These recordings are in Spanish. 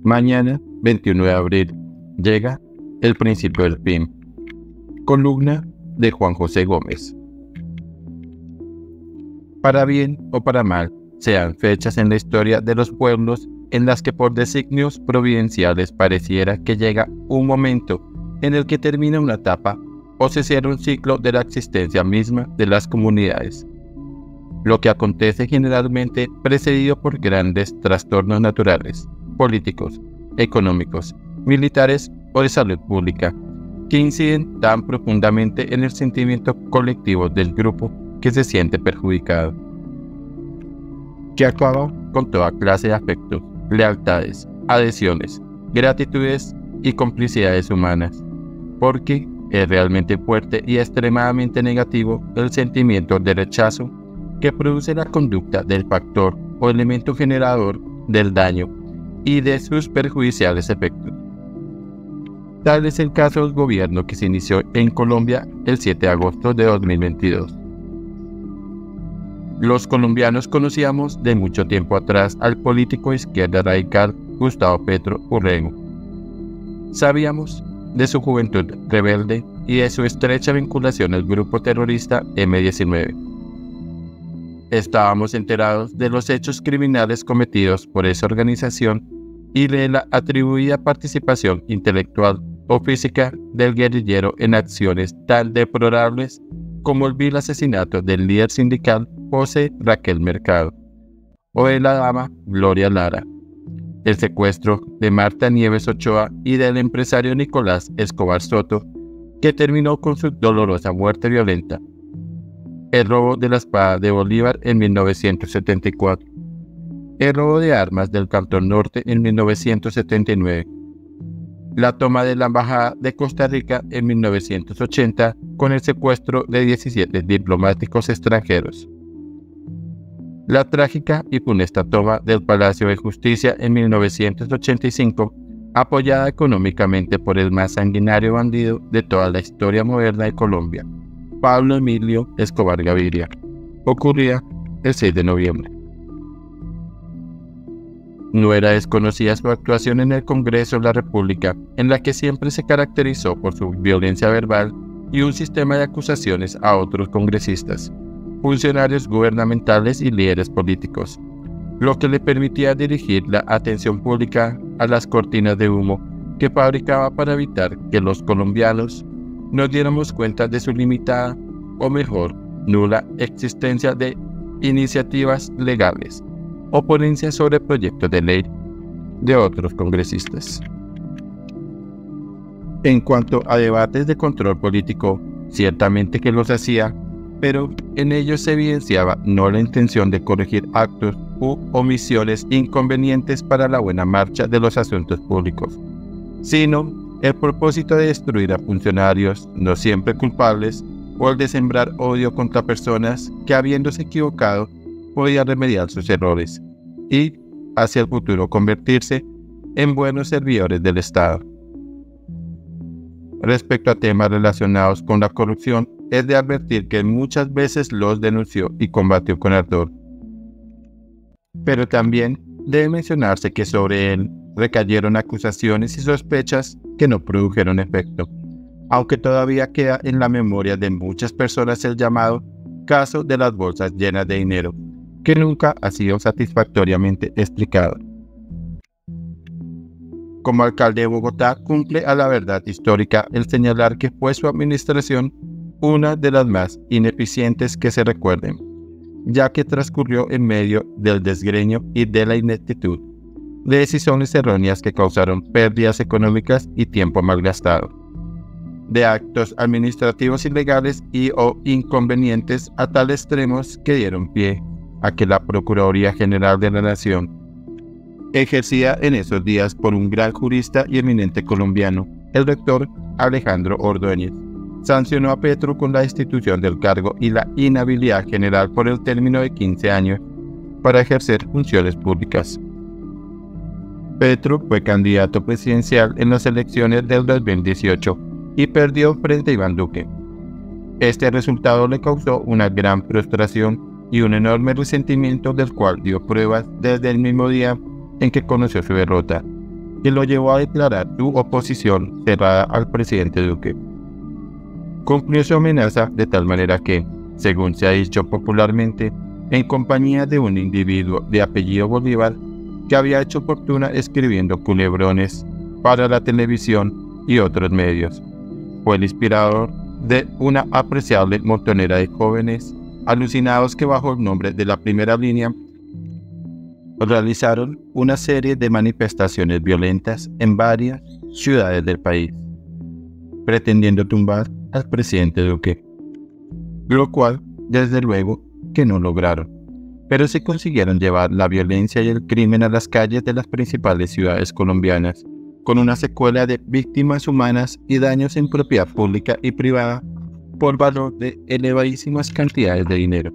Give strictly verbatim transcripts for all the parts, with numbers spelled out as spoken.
Mañana, veintiuno de abril, llega el principio del fin. Columna de Juan José Gómez. Para bien o para mal, sean fechas en la historia de los pueblos en las que por designios providenciales pareciera que llega un momento en el que termina una etapa o se cierra un ciclo de la existencia misma de las comunidades. Lo que acontece generalmente precedido por grandes trastornos naturales, políticos, económicos, militares o de salud pública, que inciden tan profundamente en el sentimiento colectivo del grupo que se siente perjudicado, que acaba con toda clase de afectos, lealtades, adhesiones, gratitudes y complicidades humanas, porque es realmente fuerte y extremadamente negativo el sentimiento de rechazo que produce la conducta del factor o elemento generador del daño y de sus perjudiciales efectos. Tal es el caso del gobierno que se inició en Colombia el siete de agosto de dos mil veintidós. Los colombianos conocíamos de mucho tiempo atrás al político de izquierda radical Gustavo Petro Urrego. Sabíamos de su juventud rebelde y de su estrecha vinculación al grupo terrorista eme diecinueve. Estábamos enterados de los hechos criminales cometidos por esa organización y de la atribuida participación intelectual o física del guerrillero en acciones tan deplorables como el vil asesinato del líder sindical José Raquel Mercado o de la dama Gloria Lara, el secuestro de Marta Nieves Ochoa y del empresario Nicolás Escobar Soto, que terminó con su dolorosa muerte violenta, el robo de la espada de Bolívar en mil novecientos setenta y cuatro, el robo de armas del Cantón Norte en mil novecientos setenta y nueve, la toma de la Embajada de Costa Rica en mil novecientos ochenta con el secuestro de diecisiete diplomáticos extranjeros, la trágica y funesta toma del Palacio de Justicia en mil novecientos ochenta y cinco, apoyada económicamente por el más sanguinario bandido de toda la historia moderna de Colombia, Pablo Emilio Escobar Gaviria, ocurría el seis de noviembre. No era desconocida su actuación en el Congreso de la República, en la que siempre se caracterizó por su violencia verbal y un sistema de acusaciones a otros congresistas, funcionarios gubernamentales y líderes políticos, lo que le permitía dirigir la atención pública a las cortinas de humo que fabricaba para evitar que los colombianos nos diéramos cuenta de su limitada, o mejor, nula existencia de iniciativas legales o ponencias sobre proyectos de ley de otros congresistas. En cuanto a debates de control político, ciertamente que los hacía, pero en ellos se evidenciaba no la intención de corregir actos u omisiones inconvenientes para la buena marcha de los asuntos públicos, sino el propósito de destruir a funcionarios no siempre culpables o el de sembrar odio contra personas que, habiéndose equivocado, podían remediar sus errores y, hacia el futuro, convertirse en buenos servidores del Estado. Respecto a temas relacionados con la corrupción, es de advertir que muchas veces los denunció y combatió con ardor. Pero también debe mencionarse que sobre él recayeron acusaciones y sospechas que no produjeron efecto, aunque todavía queda en la memoria de muchas personas el llamado caso de las bolsas llenas de dinero, que nunca ha sido satisfactoriamente explicado. Como alcalde de Bogotá, cumple a la verdad histórica el señalar que fue su administración una de las más ineficientes que se recuerden, ya que transcurrió en medio del desgreño y de la ineptitud, de decisiones erróneas que causaron pérdidas económicas y tiempo malgastado, de actos administrativos ilegales y o inconvenientes a tales extremos que dieron pie a que la Procuraduría General de la Nación, ejercida en esos días por un gran jurista y eminente colombiano, el doctor Alejandro Ordóñez, sancionó a Petro con la destitución del cargo y la inhabilidad general por el término de quince años para ejercer funciones públicas. Petro fue candidato presidencial en las elecciones del dos mil dieciocho y perdió frente a Iván Duque. Este resultado le causó una gran frustración y un enorme resentimiento del cual dio pruebas desde el mismo día en que conoció su derrota, que lo llevó a declarar su oposición cerrada al presidente Duque. Cumplió su amenaza de tal manera que, según se ha dicho popularmente, en compañía de un individuo de apellido Bolívar, que había hecho fortuna escribiendo culebrones para la televisión y otros medios, fue el inspirador de una apreciable montonera de jóvenes alucinados que bajo el nombre de la Primera Línea realizaron una serie de manifestaciones violentas en varias ciudades del país, pretendiendo tumbar al presidente Duque, lo cual, desde luego, que no lograron, pero sí consiguieron llevar la violencia y el crimen a las calles de las principales ciudades colombianas, con una secuela de víctimas humanas y daños en propiedad pública y privada por valor de elevadísimas cantidades de dinero.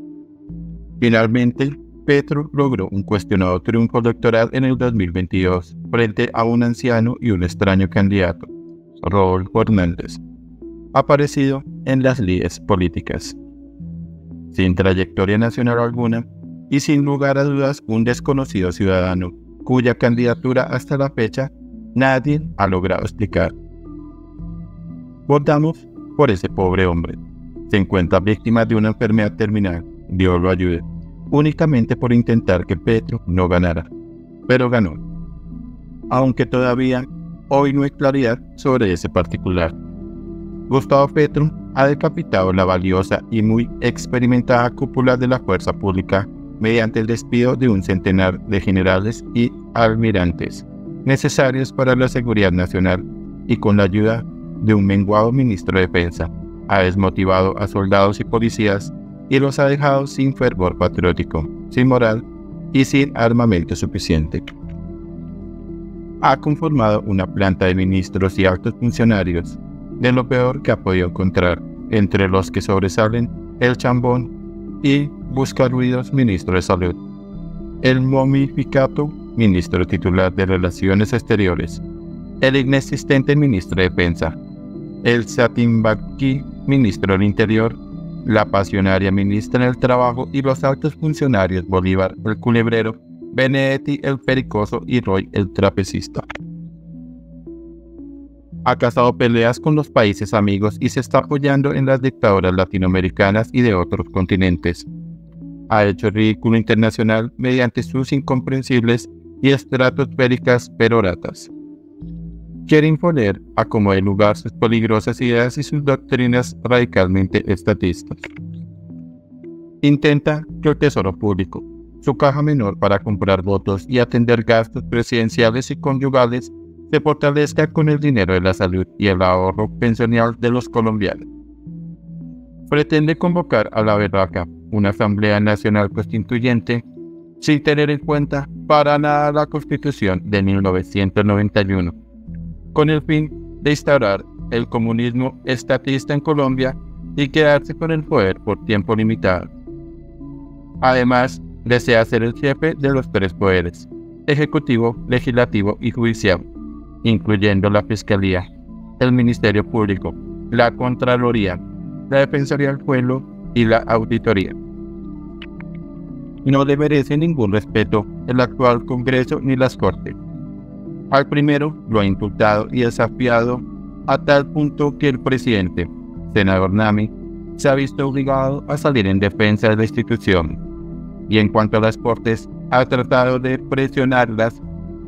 Finalmente, Petro logró un cuestionado triunfo electoral en el dos mil veintidós frente a un anciano y un extraño candidato, Rodolfo Hernández, aparecido en las lides políticas. Sin trayectoria nacional alguna y sin lugar a dudas un desconocido ciudadano cuya candidatura hasta la fecha nadie ha logrado explicar. Votamos por ese pobre hombre. Se encuentra víctima de una enfermedad terminal, Dios lo ayude, únicamente por intentar que Petro no ganara, pero ganó. Aunque todavía hoy no hay claridad sobre ese particular. Gustavo Petro ha decapitado la valiosa y muy experimentada cúpula de la fuerza pública mediante el despido de un centenar de generales y almirantes necesarios para la seguridad nacional y con la ayuda de un menguado ministro de Defensa, ha desmotivado a soldados y policías y los ha dejado sin fervor patriótico, sin moral y sin armamento suficiente. Ha conformado una planta de ministros y altos funcionarios de lo peor que ha podido encontrar, entre los que sobresalen el chambón y buscaruidos ministro de Salud, el momificato ministro titular de Relaciones Exteriores, el inexistente ministro de Defensa, el Satimbaquí ministro del Interior, la pasionaria ministra del Trabajo y los altos funcionarios Bolívar el Culebrero, Benedetti el Pericoso y Roy el Trapecista. Ha cazado peleas con los países amigos y se está apoyando en las dictaduras latinoamericanas y de otros continentes. Ha hecho ridículo internacional mediante sus incomprensibles y estratosféricas peroratas. Quiere imponer a como de lugar sus peligrosas ideas y sus doctrinas radicalmente estatistas. Intenta que el tesoro público, su caja menor para comprar votos y atender gastos presidenciales y conyugales, se fortalezca con el dinero de la salud y el ahorro pensional de los colombianos. Pretende convocar a la berraca una Asamblea Nacional Constituyente sin tener en cuenta para nada la Constitución de mil novecientos noventa y uno, con el fin de instaurar el comunismo estatista en Colombia y quedarse con el poder por tiempo limitado. Además, desea ser el jefe de los tres poderes, ejecutivo, legislativo y judicial, incluyendo la Fiscalía, el Ministerio Público, la Contraloría, la Defensoría del Pueblo y la Auditoría. No le merece ningún respeto el actual Congreso ni las Cortes. Al primero lo ha insultado y desafiado a tal punto que el presidente, senador Nami, se ha visto obligado a salir en defensa de la institución. Y en cuanto a las Cortes, ha tratado de presionarlas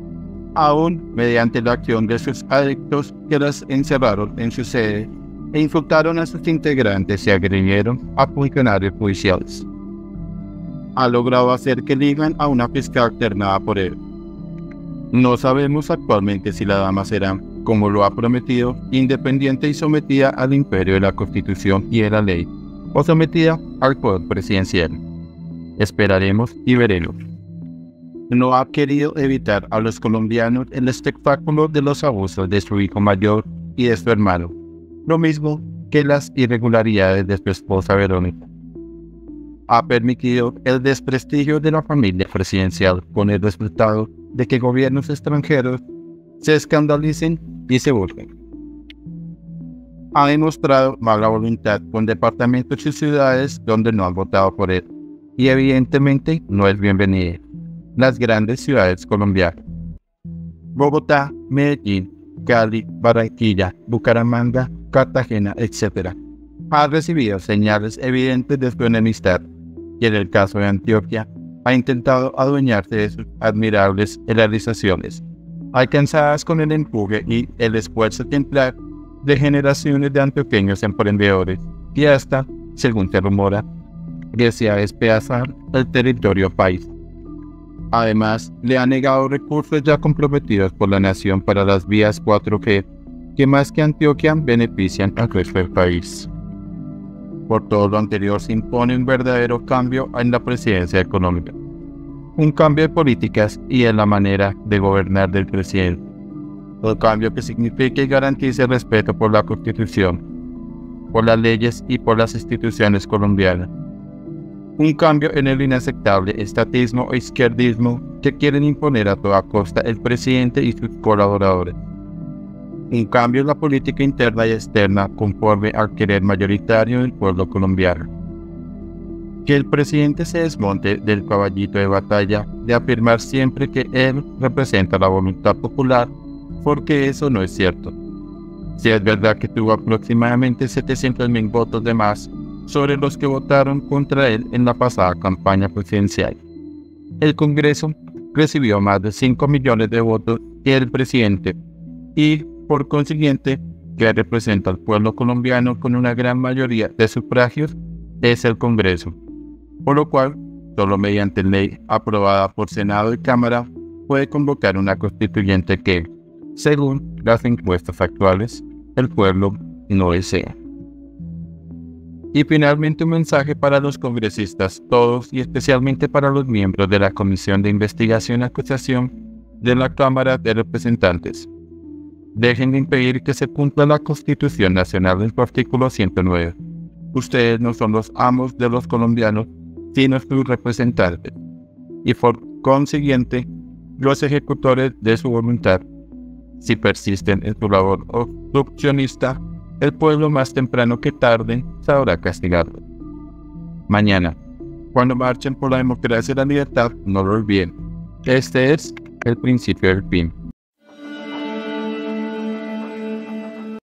aún mediante la acción de sus adictos que las encerraron en su sede e insultaron a sus integrantes y agredieron a funcionarios judiciales. Ha logrado hacer que elijan a una fiscal alternada por él. No sabemos actualmente si la dama será, como lo ha prometido, independiente y sometida al imperio de la Constitución y de la ley, o sometida al poder presidencial. Esperaremos y veremos. No ha querido evitar a los colombianos el espectáculo de los abusos de su hijo mayor y de su hermano, lo mismo que las irregularidades de su esposa Verónica. Ha permitido el desprestigio de la familia presidencial con el resultado de que gobiernos extranjeros se escandalicen y se burlen. Ha demostrado mala voluntad con departamentos y ciudades donde no han votado por él, y evidentemente no es bienvenida las grandes ciudades colombianas. Bogotá, Medellín, Cali, Barranquilla, Bucaramanga, Cartagena, etcétera, ha recibido señales evidentes de su enemistad y en el caso de Antioquia ha intentado adueñarse de sus admirables realizaciones, alcanzadas con el empuje y el esfuerzo ejemplar de generaciones de antioqueños emprendedores y hasta, según se rumora, desea despedazar el territorio país. Además, le ha negado recursos ya comprometidos por la nación para las vías cuatro G, que más que Antioquia benefician al resto del país. Por todo lo anterior se impone un verdadero cambio en la presidencia económica, un cambio de políticas y en la manera de gobernar del presidente, un cambio que signifique y garantice el respeto por la Constitución, por las leyes y por las instituciones colombianas. Un cambio en el inaceptable estatismo e izquierdismo que quieren imponer a toda costa el presidente y sus colaboradores. Un cambio en la política interna y externa conforme al querer mayoritario del pueblo colombiano. Que el presidente se desmonte del caballito de batalla de afirmar siempre que él representa la voluntad popular, porque eso no es cierto. Si es verdad que tuvo aproximadamente setecientos mil votos de más sobre los que votaron contra él en la pasada campaña presidencial, el Congreso recibió más de cinco millones de votos que el presidente y, por consiguiente, que representa al pueblo colombiano con una gran mayoría de sufragios, es el Congreso, por lo cual, solo mediante ley aprobada por Senado y Cámara, puede convocar una constituyente que, según las encuestas actuales, el pueblo no desea. Y finalmente un mensaje para los congresistas, todos y especialmente para los miembros de la Comisión de Investigación y Acusación de la Cámara de Representantes. Dejen de impedir que se cumpla la Constitución Nacional en su artículo ciento nueve. Ustedes no son los amos de los colombianos, sino sus representantes, y por consiguiente, los ejecutores de su voluntad. Si persisten en su labor obstruccionista, el pueblo más temprano que tarde sabrá castigarlo. Mañana, cuando marchen por la democracia y la libertad, no lo olviden. Este es el principio del fin.